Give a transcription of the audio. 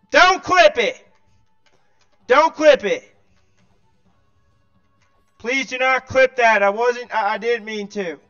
Don't clip it. Don't clip it. Please do not clip that. I didn't mean to.